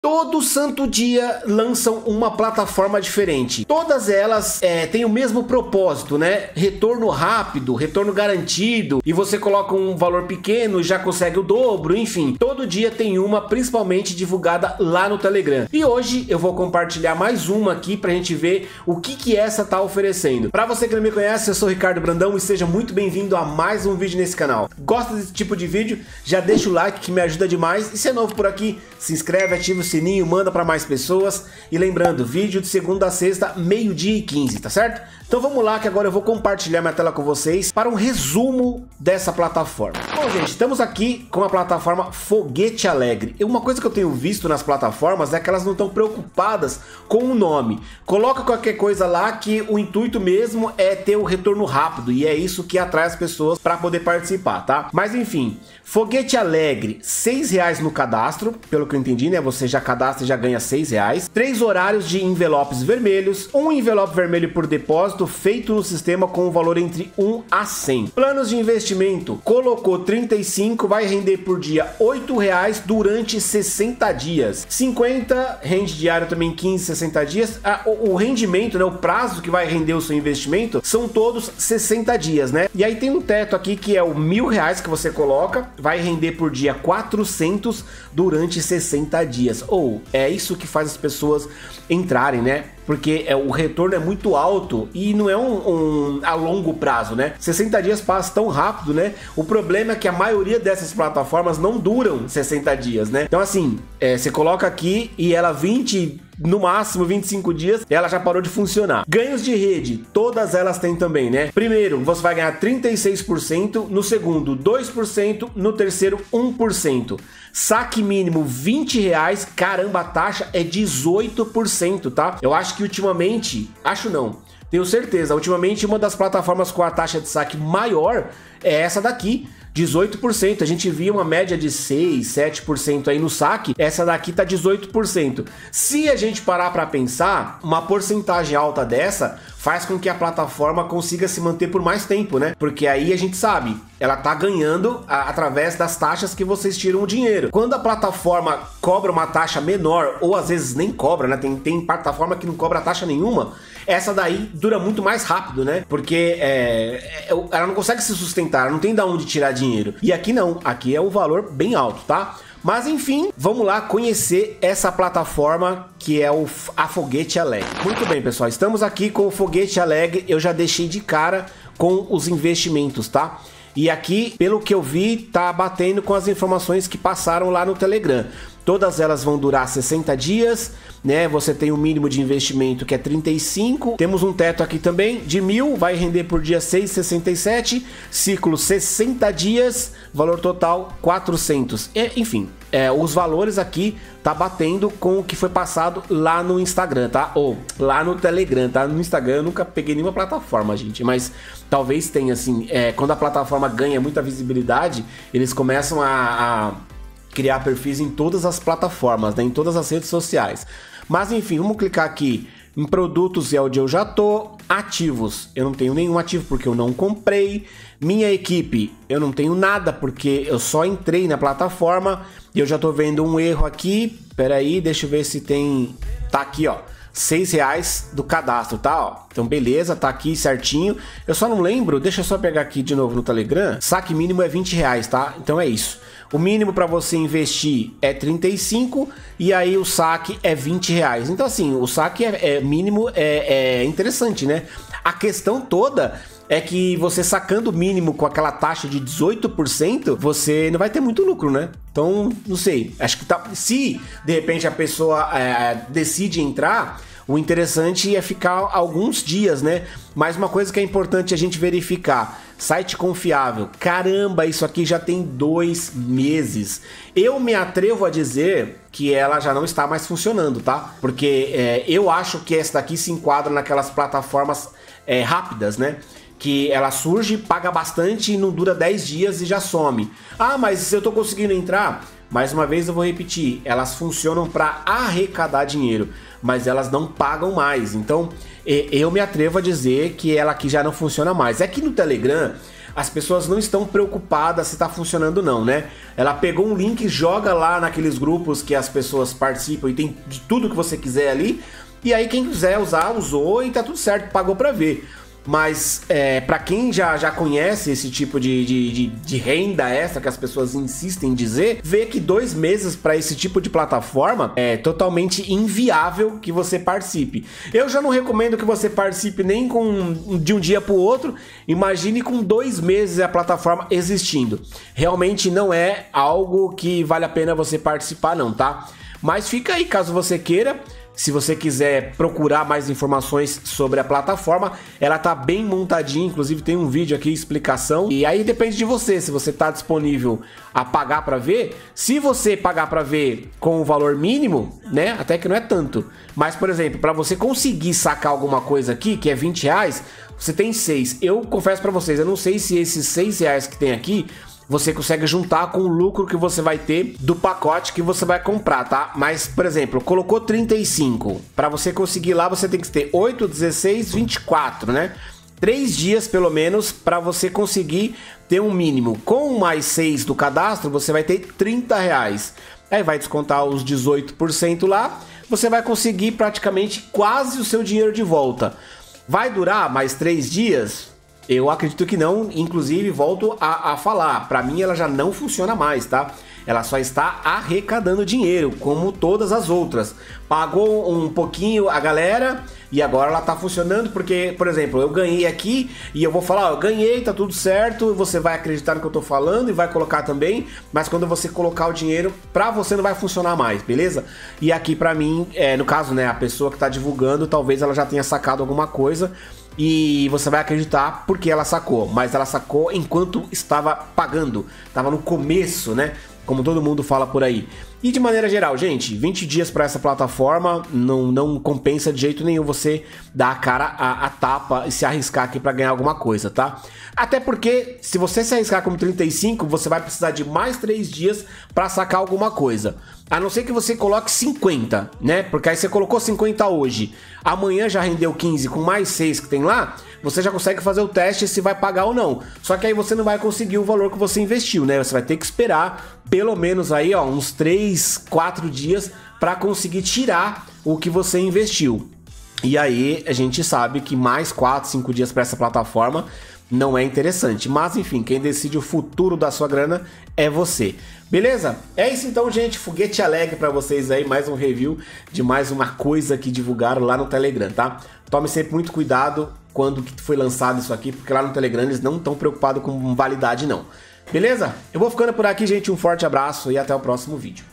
Todo santo dia lançam uma plataforma diferente. Todas elas têm o mesmo propósito, né? Retorno rápido, retorno garantido. E você coloca um valor pequeno e já consegue o dobro. Enfim, todo dia tem uma, principalmente divulgada lá no Telegram. E hoje eu vou compartilhar mais uma aqui pra gente ver o que essa tá oferecendo. Pra você que não me conhece, eu sou o Ricardo Brandão e seja muito bem-vindo a mais um vídeo nesse canal. Gosta desse tipo de vídeo? Já deixa o like que me ajuda demais. E se é novo por aqui, se inscreve, ativa o sininho, manda para mais pessoas. E lembrando, vídeo de segunda a sexta, 12h15, tá certo? Então vamos lá que agora eu vou compartilhar minha tela com vocês para um resumo dessa plataforma. Bom, gente, estamos aqui com a plataforma Foguete Alegre. E uma coisa que eu tenho visto nas plataformas é que elas não estão preocupadas com o nome. Coloca qualquer coisa lá que o intuito mesmo é ter o retorno rápido, e é isso que atrai as pessoas para poder participar, tá? Mas enfim, Foguete Alegre, R$6 no cadastro, pelo que eu entendi, né? Você já cadastra e já ganha R$6. 3 horários de envelopes vermelhos, um envelope vermelho por depósito feito no sistema com um valor entre 1 a 100. Planos de investimento, colocou 35, vai render por dia R$8 durante 60 dias. 50, rende diário também 15, 60 dias. O rendimento, né, o prazo que vai render o seu investimento são todos 60 dias, né? E aí tem um teto aqui que é o R$1.000 que você coloca, vai render por dia 400 durante 60 dias. Ou é isso que faz as pessoas entrarem, né? Porque o retorno é muito alto e não é a longo prazo, né? 60 dias passa tão rápido, né? O problema é que a maioria dessas plataformas não duram 60 dias, né? Então assim, você coloca aqui e ela no máximo 25 dias, ela já parou de funcionar. Ganhos de rede, todas elas têm também, né? Primeiro, você vai ganhar 36%, no segundo 2%, no terceiro 1%. Saque mínimo R$20, caramba, a taxa é 18%, tá? Eu acho que ultimamente, tenho certeza, ultimamente uma das plataformas com a taxa de saque maior é essa daqui, 18%. A gente via uma média de 6, 7% aí no saque, essa daqui tá 18%. Se a gente parar para pensar, uma porcentagem alta dessa faz com que a plataforma consiga se manter por mais tempo, né? Porque aí a gente sabe, ela tá ganhando através das taxas que vocês tiram o dinheiro. Quando a plataforma cobra uma taxa menor, ou às vezes nem cobra, né? Tem plataforma que não cobra taxa nenhuma, essa daí dura muito mais rápido, né? Porque ela não consegue se sustentar, ela não tem de onde tirar dinheiro. E aqui não, aqui é um valor bem alto, tá? Mas enfim, vamos lá conhecer essa plataforma que é a Foguete Alegre. Muito bem, pessoal, estamos aqui com o Foguete Alegre. Eu já deixei de cara com os investimentos, tá? E aqui, pelo que eu vi, tá batendo com as informações que passaram lá no Telegram. Todas elas vão durar 60 dias, né? Você tem um mínimo de investimento que é 35. Temos um teto aqui também de 1.000, vai render por dia 6,67. Ciclo 60 dias, valor total 400. Enfim, os valores aqui tá batendo com o que foi passado lá no Instagram, tá? Ou lá no Telegram, tá? No Instagram eu nunca peguei nenhuma plataforma, gente, mas talvez tenha, assim, quando a plataforma ganha muita visibilidade, eles começam a criar perfis em todas as plataformas, né? Em todas as redes sociais. Mas enfim, vamos clicar aqui em produtos, é onde eu já tô. Ativos, eu não tenho nenhum ativo porque eu não comprei. Minha equipe, eu não tenho nada porque eu só entrei na plataforma. E eu já tô vendo um erro aqui. Pera aí, deixa eu ver se tem. Tá aqui, ó, R$6 do cadastro, tá? Ó. Então beleza, tá aqui certinho. Eu só não lembro, deixa eu só pegar aqui de novo no Telegram. Saque mínimo é R$20, tá? Então é isso. O mínimo para você investir é 35 e aí o saque é R$20. Então assim, o saque mínimo é interessante, né? A questão toda é que você sacando o mínimo com aquela taxa de 18%, você não vai ter muito lucro, né? Então, não sei, acho que se de repente a pessoa decide entrar, o interessante é ficar alguns dias, né? Mas uma coisa que é importante a gente verificar: site confiável. Caramba, isso aqui já tem 2 meses. Eu me atrevo a dizer que ela já não está mais funcionando, tá? Porque eu acho que essa daqui se enquadra naquelas plataformas rápidas, né? Que ela surge, paga bastante e não dura 10 dias e já some. Ah, mas se eu tô conseguindo entrar... Mais uma vez eu vou repetir, elas funcionam para arrecadar dinheiro, mas elas não pagam mais. Então eu me atrevo a dizer que ela aqui já não funciona mais. É que no Telegram as pessoas não estão preocupadas se está funcionando não, né? Ela pegou um link, joga lá naqueles grupos que as pessoas participam e tem de tudo que você quiser ali, e aí quem quiser usar, usou e tá tudo certo, pagou para ver. Mas para quem já conhece esse tipo de renda extra que as pessoas insistem em dizer, vê que 2 meses para esse tipo de plataforma é totalmente inviável que você participe. Eu já não recomendo que você participe nem de um dia para o outro. Imagine com 2 meses a plataforma existindo. Realmente não é algo que vale a pena você participar não, tá? Mas fica aí caso você queira. Se você quiser procurar mais informações sobre a plataforma, ela tá bem montadinha, inclusive tem um vídeo aqui, explicação. E aí depende de você, se você tá disponível a pagar para ver. Se você pagar para ver com o valor mínimo, né, até que não é tanto. Mas, por exemplo, para você conseguir sacar alguma coisa aqui, que é R$20, você tem 6. Eu confesso para vocês, eu não sei se esses R$6 que tem aqui você consegue juntar com o lucro que você vai ter do pacote que você vai comprar, tá? Mas, por exemplo, colocou 35. Para você conseguir lá, você tem que ter 8, 16, 24, né? 3 dias, pelo menos, para você conseguir ter um mínimo. Com mais 6 do cadastro, você vai ter R$30. Aí vai descontar os 18% lá. Você vai conseguir praticamente quase o seu dinheiro de volta. Vai durar mais 3 dias? Eu acredito que não, inclusive volto a falar, para mim ela já não funciona mais, tá? Ela só está arrecadando dinheiro, como todas as outras. Pagou um pouquinho a galera e agora ela tá funcionando porque, por exemplo, eu ganhei aqui e eu vou falar, ó, eu ganhei, tá tudo certo, você vai acreditar no que eu tô falando e vai colocar também, mas quando você colocar o dinheiro, pra você não vai funcionar mais, beleza? E aqui pra mim, no caso, né, a pessoa que tá divulgando, talvez ela já tenha sacado alguma coisa, e você vai acreditar porque ela sacou, mas ela sacou enquanto estava pagando, estava no começo, né? Como todo mundo fala por aí. E de maneira geral, gente, 20 dias para essa plataforma não compensa de jeito nenhum você dar a cara a tapa e se arriscar aqui para ganhar alguma coisa, tá? Até porque se você se arriscar como 35, você vai precisar de mais 3 dias para sacar alguma coisa. A não ser que você coloque 50, né? Porque aí você colocou 50 hoje, amanhã já rendeu 15 com mais 6 que tem lá, você já consegue fazer o teste se vai pagar ou não. Só que aí você não vai conseguir o valor que você investiu, né? Você vai ter que esperar pelo menos aí, ó, uns 3, 4 dias para conseguir tirar o que você investiu. E aí a gente sabe que mais 4, 5 dias para essa plataforma não é interessante. Mas enfim, quem decide o futuro da sua grana é você. Beleza? É isso então, gente. Foguete alegre para vocês aí. Mais um review de mais uma coisa que divulgaram lá no Telegram, tá? Tome sempre muito cuidado quando que foi lançado isso aqui, porque lá no Telegram eles não estão preocupados com validade não. Beleza? Eu vou ficando por aqui, gente. Um forte abraço e até o próximo vídeo.